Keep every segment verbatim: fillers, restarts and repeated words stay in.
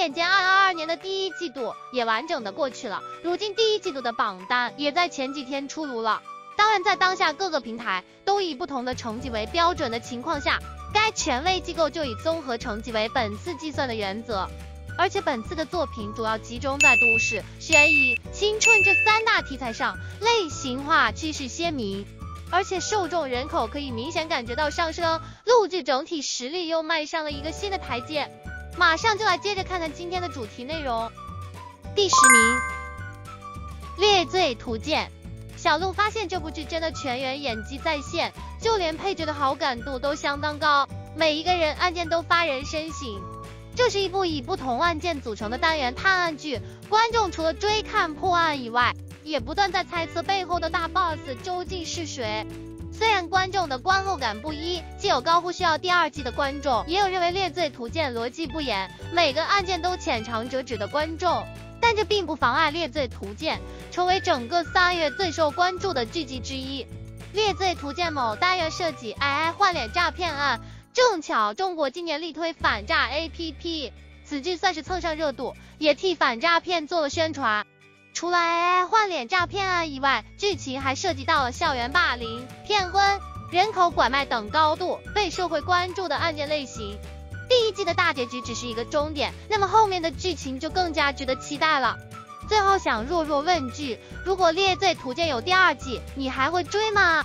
眼间二零二二年的第一季度也完整的过去了，如今第一季度的榜单也在前几天出炉了。当然，在当下各个平台都以不同的成绩为标准的情况下，该权威机构就以综合成绩为本次计算的原则。而且本次的作品主要集中在都市、悬疑、青春这三大题材上，类型化趋势鲜明，而且受众人口可以明显感觉到上升，录制整体实力又迈上了一个新的台阶。马上就来接着看看今天的主题内容。第十名，猎罪图鉴。小鹿发现这部剧真的全员演技在线，就连配角的好感度都相当高，每一个人案件都发人深省。这是一部以不同案件组成的单元探案剧，观众除了追看破案以外，也不断在猜测背后的大 boss 究竟是谁。虽然观众的观后感不一，既有高呼需要第二季的观众，也有认为猎罪图鉴逻辑不严，每个案件都浅尝辄止的观众，但这并不妨碍猎罪图鉴成为整个三月最受关注的剧集之一。猎罪图鉴某单元涉及 A I 换脸诈骗案，正巧中国今年力推反诈 A P P， 此剧算是蹭上热度，也替反诈骗做了宣传。除了 A I 换脸诈骗案以外，剧情还涉及到了校园霸凌、骗婚、人口拐卖等高度被社会关注的案件类型。第一季的大结局只是一个终点，那么后面的剧情就更加值得期待了。最后想弱弱问句，如果猎罪图鉴有第二季，你还会追吗？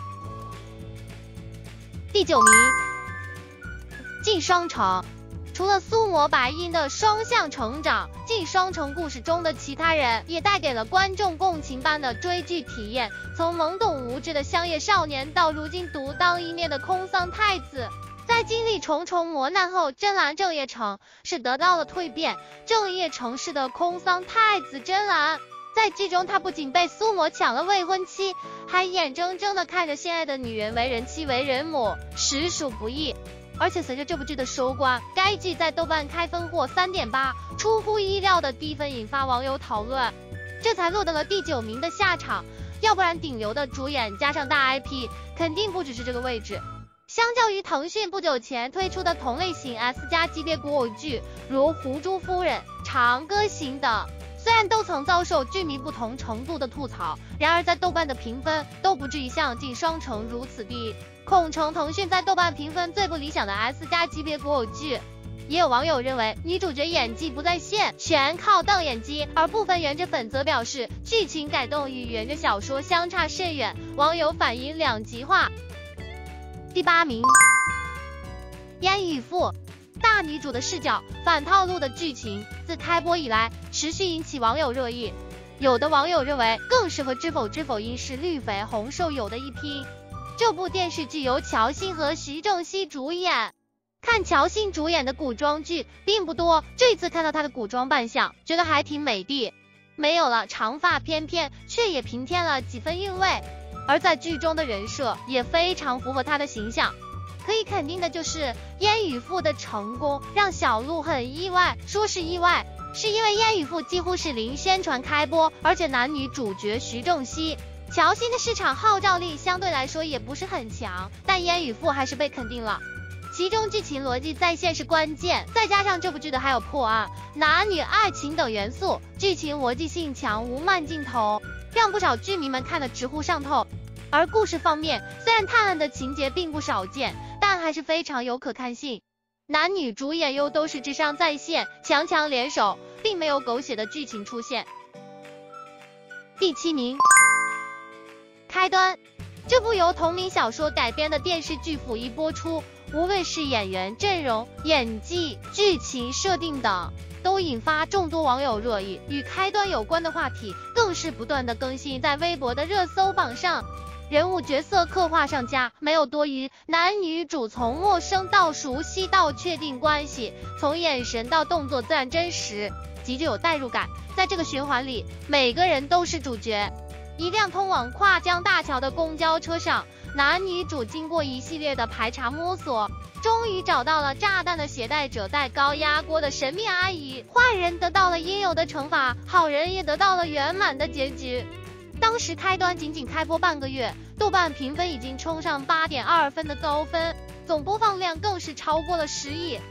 第九名，进双城。除了苏魔白音的双向成长，进双城故事中的其他人也带给了观众共情般的追剧体验，从懵懂无知的乡野少年到如今独当一面的空桑太子，在经历重重磨难后，真蓝正业城是得到了蜕变，正业城市的空桑太子真蓝，在剧中他不仅被苏魔抢了未婚妻，还眼睁睁地看着心爱的女人为人妻为人母，实属不易。而且随着这部剧的收官，该剧在豆瓣开分获 三点八， 出乎意料的低分引发网友讨论，这才落得了第九名的下场，要不然顶流的主演加上大 I P 肯定不只是这个位置。相较于腾讯不久前推出的同类型 S 加级别古偶剧，如《狐珠夫人》、《长歌行》等，虽然都曾遭受剧迷不同程度的吐槽，然而在豆瓣的评分都不至于像进双城如此低，恐成腾讯在豆瓣评分最不理想的 S 加级别古偶剧。也有网友认为女主角演技不在线，全靠瞪眼睛，而部分原着粉则表示剧情改动与原着小说相差甚远，网友反应两极化。第八名，烟雨赋。大女主的视角，反套路的剧情，自开播以来持续引起网友热议。有的网友认为更适合知否知否因是绿肥红瘦有的一拼。这部电视剧由乔欣和徐正熙主演，看乔欣主演的古装剧并不多，这次看到她的古装扮相，觉得还挺美的，没有了长发翩翩，却也平添了几分韵味，而在剧中的人设也非常符合她的形象。可以肯定的就是烟雨赋的成功让小鹿很意外，说是意外，是因为烟雨赋几乎是零宣传开播，而且男女主角徐正熙、乔欣的市场号召力相对来说也不是很强，但烟雨赋还是被肯定了。其中剧情逻辑在线是关键，再加上这部剧的还有破案、男女爱情等元素，剧情逻辑性强，无慢镜头，让不少剧迷们看得直呼上头。而故事方面，虽然探案的情节并不少见，但还是非常有可看性。男女主演又都是智商在线，强强联手，并没有狗血的剧情出现。第七名，开端。这部由同名小说改编的电视剧甫一播出，无论是演员阵容、演技、剧情设定等，都引发众多网友热议。与开端有关的话题更是不断的更新在微博的热搜榜上。人物角色刻画上佳，没有多余，男女主从陌生到熟悉到确定关系，从眼神到动作自然真实，极具有代入感。在这个循环里，每个人都是主角。一辆通往跨江大桥的公交车上，男女主经过一系列的排查摸索，终于找到了炸弹的携带者带高压锅的神秘阿姨，坏人得到了应有的惩罚，好人也得到了圆满的结局。当时开端仅仅开播半个月，豆瓣评分已经冲上 八点二 分的高分，总播放量更是超过了十亿。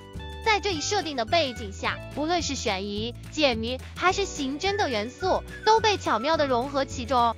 在这一设定的背景下，不论是悬疑、解谜还是刑侦的元素，都被巧妙地融合其中。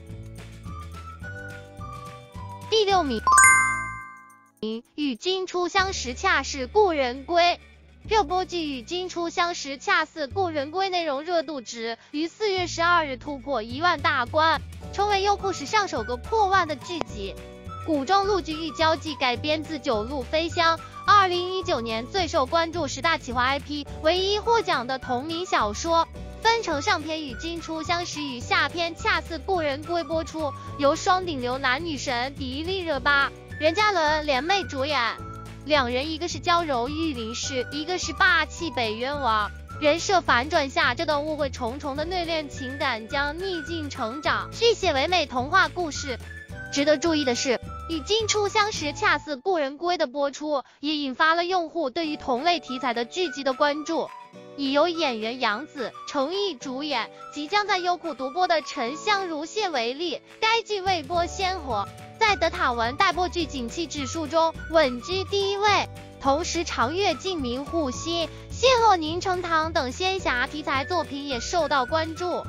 第六名，与君初相识，恰似故人归。热播剧《与君初相识，恰似故人归》内容热度值于四月十二日突破一万大关，成为优酷史上首个破万的剧集。古装陆剧《玉娇记》改编自九路飞香，二零一九年最受关注十大企划 I P， 唯一获奖的同名小说。分成上篇《与君初相识》与下篇《恰似故人归》播出，由双顶流男女神迪丽热巴、任嘉伦联袂主演。两人一个是娇柔玉林氏，一个是霸气北渊王。人设反转下，这段误会重重的内敛情感将逆境成长，续写唯美童话故事。值得注意的是，与君初相识，恰似故人归的播出，也引发了用户对于同类题材的剧集的关注。以由演员杨紫、程毅主演，即将在优酷独播的《沉香如屑》为例，该剧未播先火，在德塔文待播剧景气指数中稳居第一位。同时，长月烬明护心、谢落凝成糖等仙侠题材作品也受到关注。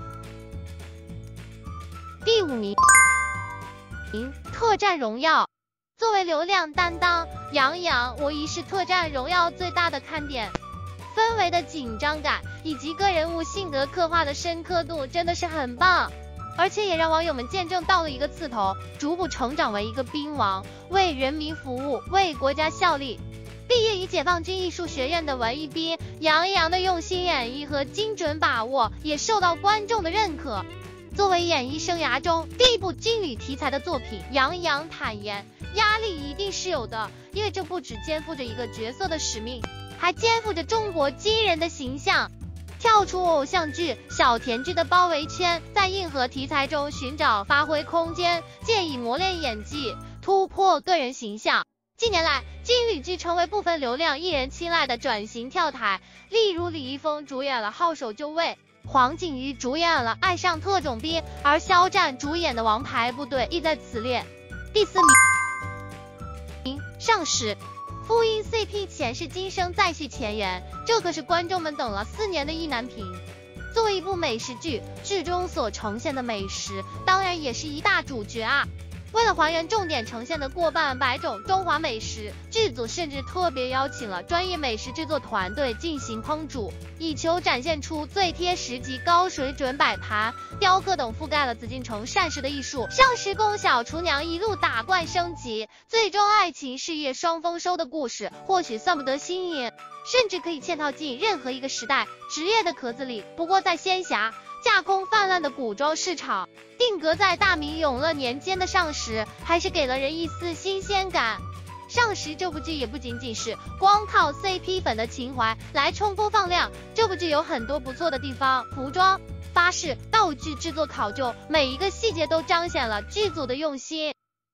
第五名，特战荣耀。作为流量担当，杨洋我疑是特战荣耀最大的看点。氛围的紧张感以及个人物性格刻画的深刻度真的是很棒，而且也让网友们见证到了一个刺头逐步成长为一个兵王，为人民服务，为国家效力。毕业于解放军艺术学院的文艺兵杨洋的用心演绎和精准把握也受到观众的认可。作为演艺生涯中第一部军旅题材的作品，杨洋坦言压力一定是有的，因为这不只肩负着一个角色的使命，还肩负着中国军人的形象。跳出偶像剧、小甜剧的包围圈，在硬核题材中寻找发挥空间，借以磨练演技，突破个人形象。近年来，军旅剧成为部分流量艺人青睐的转型跳台，例如李易峰主演了《号手就位》，黄景瑜主演了《爱上特种兵》，而肖战主演的《王牌部队》亦在此列。第四名，上时。夫婴 C P 前世今生再续前缘，这可是观众们等了四年的意难平。作为一部美食剧，剧中所呈现的美食当然也是一大主角啊。为了还原重点呈现的过半百种中华美食，剧组甚至特别邀请了专业美食制作团队进行烹煮，以求展现出最贴实及高水准摆盘、雕刻等覆盖了紫禁城膳食的艺术。上时宫小厨娘一路打怪升级，最终爱情事业双丰收的故事，或许算不得新颖，甚至可以嵌套进任何一个时代职业的壳子里。不过在仙侠架空泛滥的古装市场，定格在大明永乐年间的上时，还是给了人一丝新鲜感。上时这部剧也不仅仅是光靠 C P 粉的情怀来冲播放量，这部剧有很多不错的地方，服装、发饰、道具制作考究，每一个细节都彰显了剧组的用心。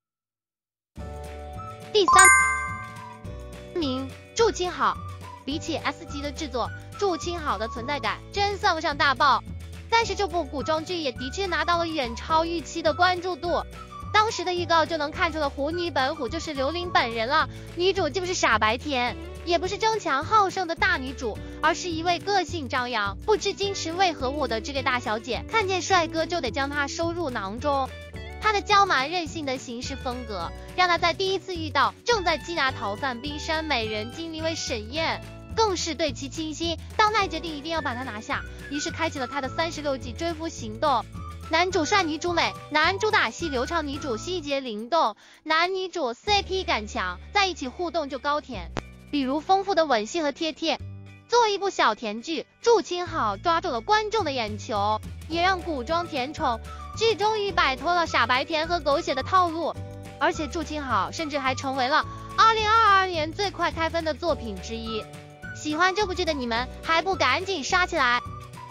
第三名，祝清好。比起 S 级的制作，祝清好的存在感真算不上大爆。但是这部古装剧也的确拿到了远超预期的关注度。当时的预告就能看出了狐女本虎就是刘琳本人了，女主既不是傻白甜，也不是争强好胜的大女主，而是一位个性张扬、不知矜持为何物的职业大小姐，看见帅哥就得将她收入囊中。她的娇蛮任性的行事风格，让她在第一次遇到正在缉拿逃犯冰山美人精灵为沈燕，更是对其倾心，当奈决定一定要把她拿下，于是开启了她的三十六计追夫行动。男主帅女主美，男主打戏流畅，女主细节灵动，男女主 C P 感强，在一起互动就高甜，比如丰富的吻戏和贴贴。作为一部小甜剧，祝清好抓住了观众的眼球，也让古装甜宠剧终于摆脱了傻白甜和狗血的套路。而且祝清好甚至还成为了二零二二年最快开分的作品之一。喜欢这部剧的你们还不赶紧刷起来！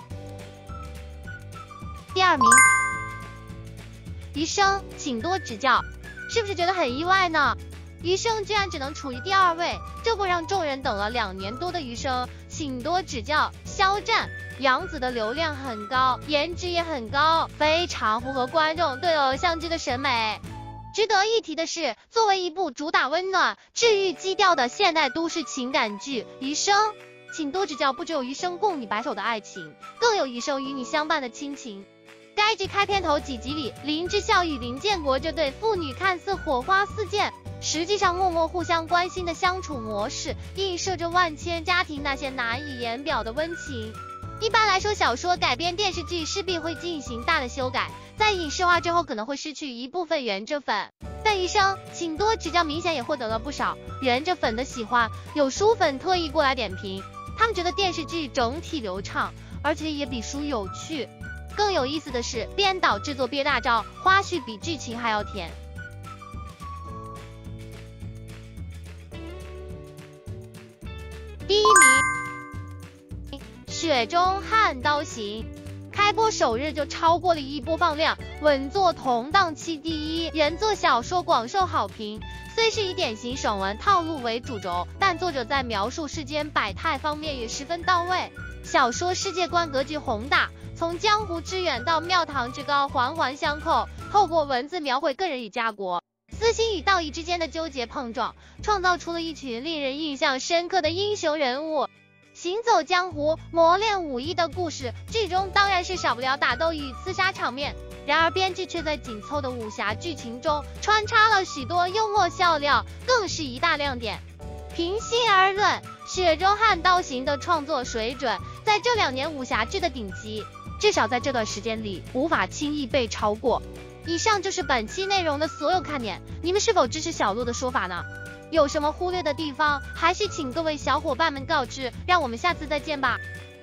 第二名，余生，请多指教。是不是觉得很意外呢？余生居然只能处于第二位，这部让众人等了两年多的余生，请多指教。肖战、杨紫的流量很高，颜值也很高，非常符合观众对偶像剧的审美。值得一提的是，作为一部主打温暖、治愈基调的现代都市情感剧，余生请多指教。不只有一生共你白首的爱情，更有一生与你相伴的亲情。该剧开篇头几集里，林志孝与林建国这对父女看似火花四溅，实际上默默互相关心的相处模式，映射着万千家庭那些难以言表的温情。一般来说，小说改编电视剧势必会进行大的修改，在影视化之后可能会失去一部分原著粉。但余生请多指教明显也获得了不少原著粉的喜欢，有书粉特意过来点评，他们觉得电视剧整体流畅，而且也比书有趣。更有意思的是，编导制作憋大招，花絮比剧情还要甜。第一名，雪中悍刀行，开播首日就超过了亿播放量，稳坐同档期第一。原作小说广受好评，虽是以典型爽文套路为主轴，但作者在描述世间百态方面也十分到位。小说世界观格局宏大，从江湖之远到庙堂之高，环环相扣。透过文字描绘个人与家国、私心与道义之间的纠结碰撞，创造出了一群令人印象深刻的英雄人物。行走江湖、磨练武艺的故事，剧中当然是少不了打斗与刺杀场面。然而编剧却在紧凑的武侠剧情中穿插了许多幽默笑料，更是一大亮点。平心而论，《雪中悍刀行》的创作水准在这两年武侠剧的顶级，至少在这段时间里无法轻易被超过。以上就是本期内容的所有看点，你们是否支持小鹿的说法呢？有什么忽略的地方，还是请各位小伙伴们告知，让我们下次再见吧。